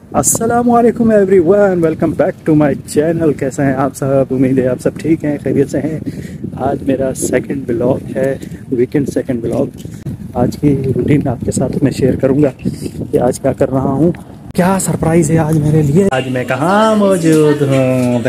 अस्सलामुअलैकुम everyone, welcome back to my channel. कैसे हैं आप सब? उम्मीद है आप सब ठीक हैं, खैरियत से हैं। आज मेरा सेकंड ब्लॉग है, वीकेंड सेकंड ब्लॉग। आज की रूटीन आपके साथ मैं शेयर करूंगा कि आज क्या कर रहा हूं, क्या सरप्राइज़ है आज मेरे लिए। आज मैं कहाँ मौजूद हूँ,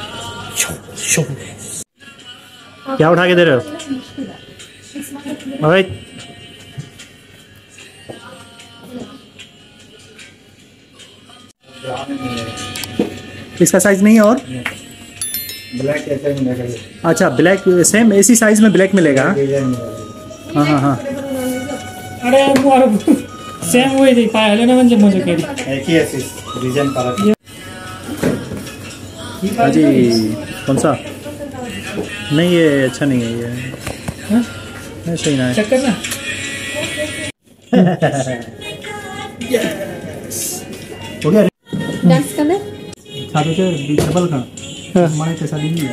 क्या उठा के दे रहे हो? इसका साइज नहीं है और ब्लैक कैसे मिलेगा? अच्छा, ब्लैक सेम इसी साइज में ब्लैक मिलेगा। हाँ हाँ हाँ, अरे सेम वही थी पाहिले ना म्हणजे मजा केली एक ही ऐसी रीजन पर जी। कौन सा? नहीं, ये अच्छा नहीं है, ये सही ना है। चक्कर ना हो गया डांस करना साधु के डबल का हमारे पैसा नहीं है।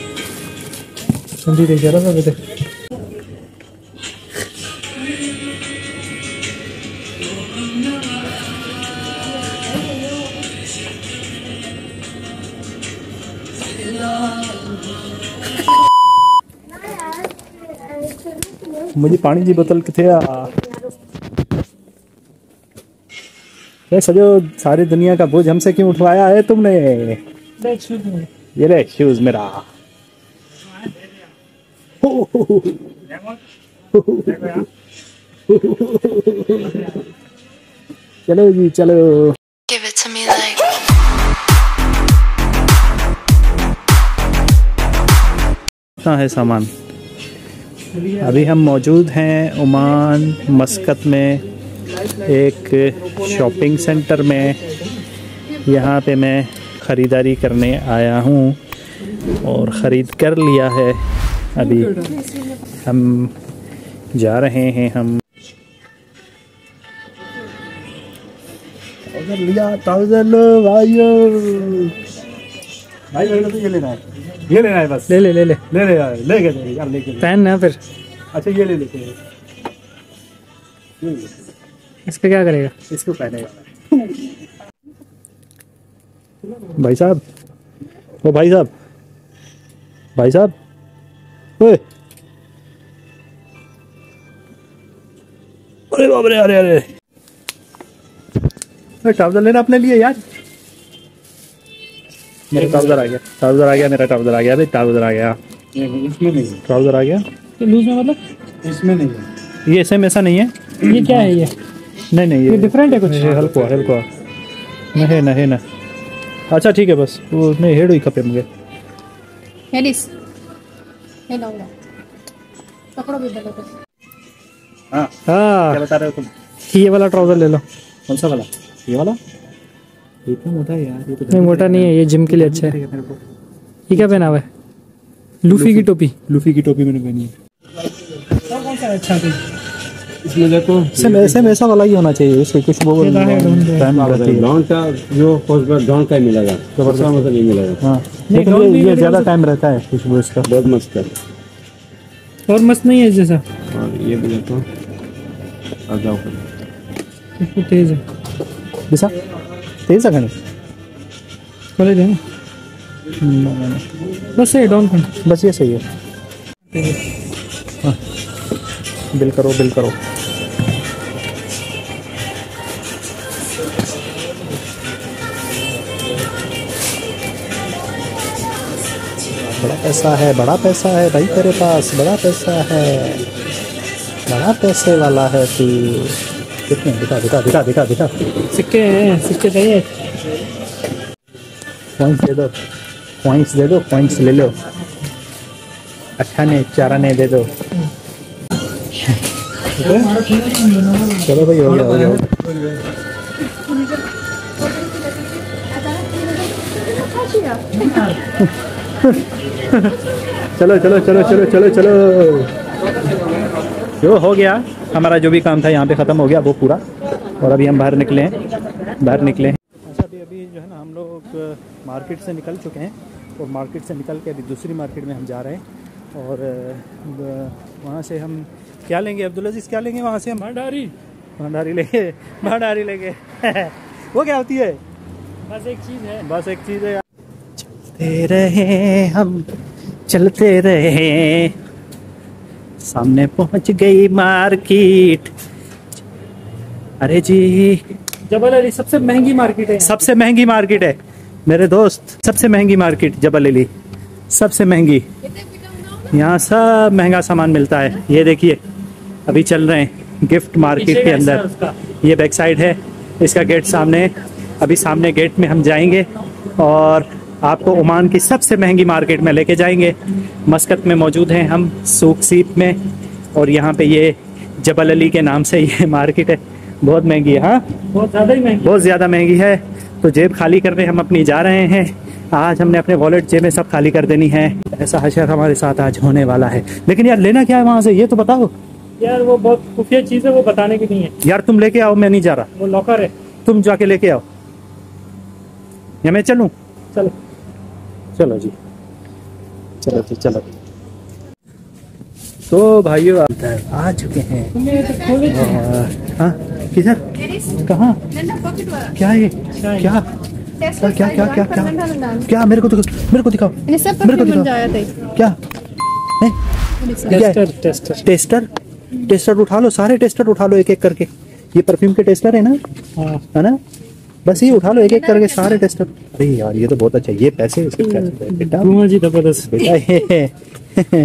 संजी देख रहा था बेटे। मुझे पानी की बोतल किथे सजो, सारी दुनिया का बोझ हमसे क्यों उठवाया है तुमने? ये ले शूज मेरा। चलो जी चलो। Give it to me like कहाँ है सामान? अभी हम मौजूद हैं ओमान मस्कत में एक शॉपिंग सेंटर में। यहाँ पे मैं ख़रीदारी करने आया हूँ और ख़रीद कर लिया है। अभी हम जा रहे हैं। हम लिया थाउजेंड भाइयों। भाई तो ये लेना है, ये लेना है बस। ले ले ले ले ले ले यार, लेके दे यार, लेके दे। पहन ना फिर। अच्छा ये ले लेते हैं, इस पे क्या करेगा? इसको पहनेगा। भाई साहब, ओ भाई साहब, भाई साहब, ओए, अरे बाप रे, अरे अरे, ट्राउजर लेना अपने लिए यार। मेरा ट्राउजर आ गया, ट्राउजर आ गया, मेरा ट्राउजर आ गया, भाई ट्राउजर आ गया। इसमें नहीं है, ट्राउजर आ गया। लूज में मतलब इसमें नहीं है। ये सेम ऐसा नहीं है। ये क्या है? ये नहीं नहीं, ये डिफरेंट है कुछ। हल्का हल्का नहीं ना, है ना। अच्छा ठीक है, बस वो नहीं हेड ही खपे मुझे। हेडिस हे लाऊंगा कपड़ा भी बदलो। हाँ हाँ, क्या बता रहे हो तुम? ये वाला ट्राउजर ले लो। कौन सा वाला? ये वाला? ये तो मोटा है यार, ये तो नहीं मोटा नहीं है, ये जिम के लिए अच्छा है। मेरे को ये क्या पहना हुआ है? लूफी की टोपी। लूफी की टोपी मैंने पहनी है। और कौन सा अच्छा है? इसमें देखो सेम ऐसा वाला ही होना चाहिए। इसके कुछ वो टाइम रहती है। डॉन का जो पोस्ट डॉन का ही मिलेगा, जबरदस्त मतलब नहीं मिलेगा। हाँ, लेकिन ये ज़्यादा टाइम रहता है खुशबू इसका। बहुत मस्त है। और मस्त नहीं है जैसा? और ये भी देखो, आ जाओ इसको तेज है। जैसा तेज सा खाने खोले दे बस ये डॉन खंड बस ये सही है। हाँ, बिल करो, बिल करो। बड़ा पैसा है, बड़ा पैसा है भाई तेरे पास, बड़ा पैसा है, बड़ा पैसे वाला है तू। कितने? दिखा दिखा दिखा दिखा दिखा। सिक्के हैं, सिक्के चाहिए। पॉइंट्स दे दो, पॉइंट्स दे दो, पॉइंट्स ले लो। 18 4 दे दो। चलो भाई, हो गया हो गया। चलो चलो चलो चलो चलो चलो, जो हो गया हमारा जो भी काम था यहाँ पे ख़त्म हो गया वो पूरा। और अभी हम बाहर निकले हैं, बाहर निकले हैं। अच्छा, अभी जो है ना हम लोग मार्केट से निकल चुके हैं और मार्केट से निकल के अभी दूसरी मार्केट में हम जा रहे हैं। और वहाँ से हम क्या लेंगे अब्दुल अजीज़, क्या लेंगे वहाँ से हम? भंडारी भंडारी लेंगे, भंडारी लेंगे। वो क्या होती है? बस एक चीज है, बस एक चीज है, चलते रहे हम, चलते रहे, सामने पहुंच गई मार्केट। अरे जी, जबल अली सबसे महंगी मार्केट है। सबसे महंगी मार्केट है मेरे दोस्त, सबसे महंगी मार्केट जबल अली, सबसे महंगी। यहाँ सब महंगा सामान मिलता है। ये देखिए अभी चल रहे हैं गिफ्ट मार्केट के अंदर। ये बैक साइड है इसका गेट सामने। अभी सामने गेट में हम जाएंगे और आपको ओमान की सबसे महंगी मार्केट में लेके जाएंगे। मस्कत में मौजूद हैं हम, सूक सीप में, और यहाँ पे ये जबल अली के नाम से ये मार्केट है। बहुत महंगी है, हाँ बहुत ज़्यादा ही महंगी, बहुत ज़्यादा महंगी है। तो जेब खाली करने हम अपनी जा रहे हैं। आज हमने अपने वॉलेट जेबें सब खाली कर देनी है। ऐसा हशर हमारे साथ आज होने वाला है। लेकिन यार लेना क्या है वहाँ से, ये तो बताओ यार। वो बहुत खुफिया चीज़ है, वो बताने की नहीं है यार। तुम लेके आओ, मैं नहीं जा रहा। वो लॉकर है, तुम जाके लेके आओ या मैं चलूं? चलो चलो जी, चलो जी, चलो। तो भाइयों आ चुके हैं। हाँ किधर, कहाँ, क्या ये, क्या क्या क्या क्या क्या क्या क्या? मेरे को दिखाओ, मेरे को दिखाओ, मेरे को दिखाओ। क्या है? टेस्टर टेस्टर, टेस्टर उठा लो, सारे टेस्टर उठा लो एक एक करके। ये परफ्यूम के टेस्टर है ना? हाँ है ना? बस ये उठा लो एक एक करके सारे टेस्टर। अरे यार ये तो बहुत अच्छा। ये पैसे इसके बेटा, जी जबरदस्त बेटा ये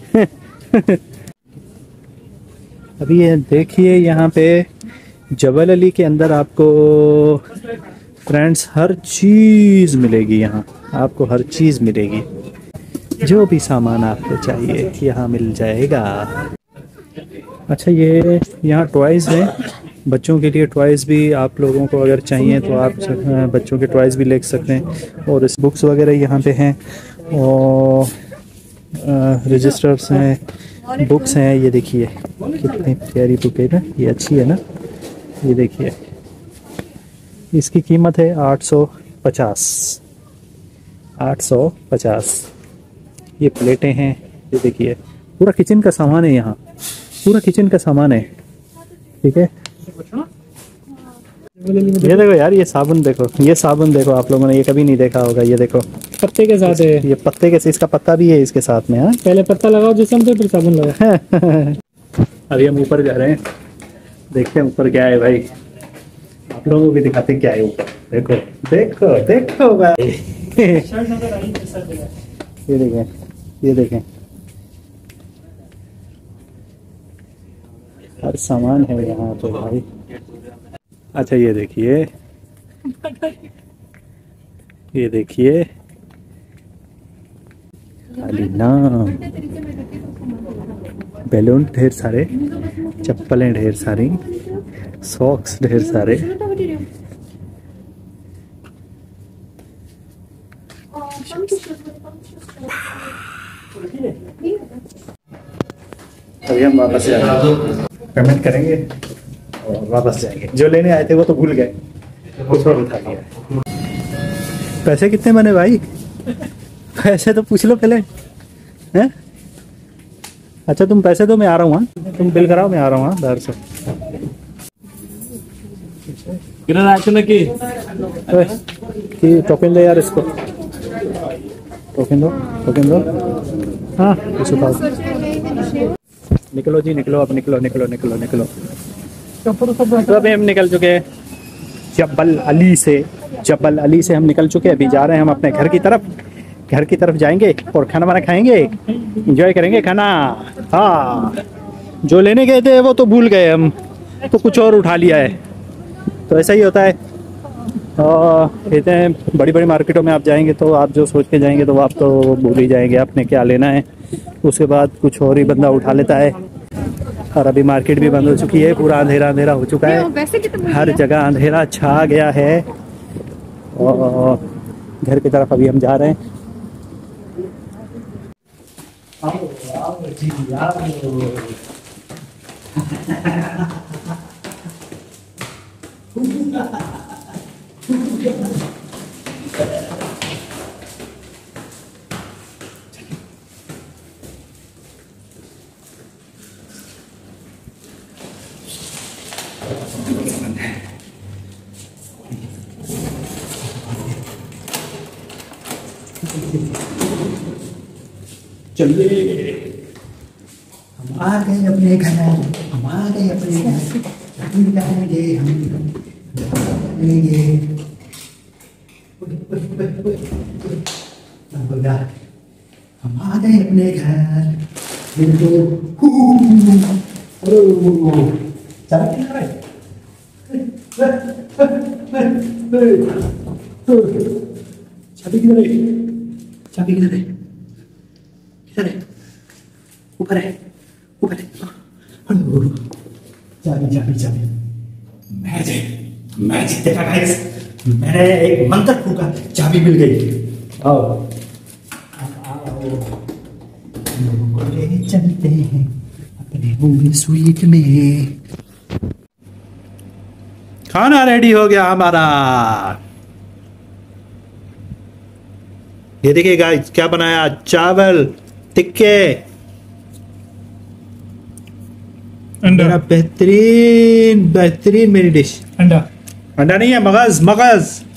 अभी ये देखिए यहाँ पे जबल अली के अंदर आपको फ्रेंड्स हर चीज़ मिलेगी। यहाँ आपको हर चीज़ मिलेगी, जो भी सामान आपको चाहिए यहाँ मिल जाएगा। अच्छा ये यहाँ टॉयज़ है, बच्चों के लिए टॉयज़ भी आप लोगों को अगर चाहिए तो आप बच्चों के टॉयज़ भी ले सकते हैं। और इस बुक्स वगैरह यहाँ पे हैं, और रजिस्टर्स हैं, बुक्स हैं। ये देखिए कितनी प्यारी बुक है ना, ये अच्छी है ना। ये देखिए इसकी कीमत है 850। 850। ये प्लेटें हैं, ये देखिए पूरा किचन का सामान है यहाँ, पूरा किचन का सामान है, ठीक है। ये देखो यार, ये साबुन देखो, ये साबुन देखो, आप लोगों ने ये कभी नहीं देखा होगा। ये देखो पत्ते के साथ है, ये पत्ते के, इसका पत्ता भी है इसके साथ में। हाँ पहले पत्ता लगाओ जिसम पे, फिर साबुन लगाओ। अभी हम ऊपर जा रहे हैं, देखते हैं ऊपर क्या है भाई। आप लोगों को भी दिखाते क्या है ऊपर। देखो देखो देखो भाई ये देखें, ये देखें, हर सामान है यहाँ तो भाई। अच्छा ये देखिए, ये देखिए खाली नाम, बैलून ढेर सारे, चप्पलें ढेर सारी, सॉक्स ढेर सारे। अभी हम वापस जाएंगे, पेमेंट करेंगे और वापस जाएंगे। जो लेने आए थे वो तो भूल गए, कुछ और उठा लिया। पैसे कितने बने भाई? पैसे तो पूछ लो पहले, हैं? अच्छा तुम पैसे दो, मैं आ रहा हूँ। हाँ तुम बिल कराओ, मैं आ रहा हूँ। हाँ बाहर से कि टोकन दो यार इसको, टोकन दो, टोकन दो। हाँ कुछ उठाओ। निकलो जी, निकलो अब, निकलो निकलो निकलो निकलो। तो अभी हम निकल चुके हैं जबल अली से। जबल अली से हम निकल चुके हैं, अभी जा रहे हैं हम अपने घर की तरफ। घर की तरफ जाएंगे और खाना वाना खाएंगे, एंजॉय करेंगे खाना। हाँ जो लेने गए थे वो तो भूल गए हम, तो कुछ और उठा लिया है। तो ऐसा ही होता है। कहते हैं बड़ी बड़ी मार्केटों में आप जाएंगे तो आप जो सोच के जाएंगे तो आप तो भूल ही जाएंगे आपने क्या लेना है। उसके बाद कुछ और ही बंदा उठा लेता है। और अभी मार्केट भी बंद हो चुकी है, पूरा अंधेरा अंधेरा हो चुका है, हर जगह अंधेरा छा गया है। और घर की तरफ अभी हम जा रहे हैं। चलिए हम आ गए अपने घर, हम आ गए अपने घर, हम जाएंगे, हम जाएंगे। हम आ गए अपने घर। चाबी किधर है? चाबी किधर है? किधर है? ऊपर है, ऊपर है। चाबी चाबी चाबी। मैजिक देखा गाइस, मैंने एक मंत्र फूका, चाबी मिल गई। आओ आओ, ले चलते हैं अपने होम स्वीट में। खाना रेडी हो गया हमारा। ये देखिए गाइस क्या बनाया, चावल टिक्के, अंडा मेरा बेहतरीन बेहतरीन मेरी डिश। अंडा अंडा नहीं है, मगज मगज।